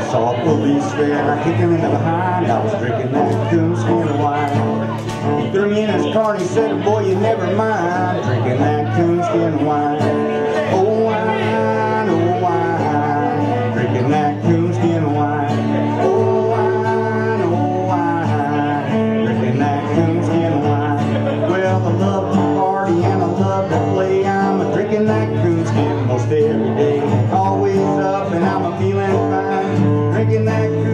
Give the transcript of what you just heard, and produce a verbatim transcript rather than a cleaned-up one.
saw a police there, I kicked him in the behind. I was drinking that Coonskin Wine. He threw me in his car and he said, boy, you never mind, drinking that Coonskin Wine. Oh, wine, oh, wine, drinking that Coonskin Wine. Oh, wine, oh, wine, drinking that Coonskin Wine. Well, I love to party and I love to play. I'm a drinking that Coonskin most every day. Always up and I'm a feeling fine, drinking that Coonskin.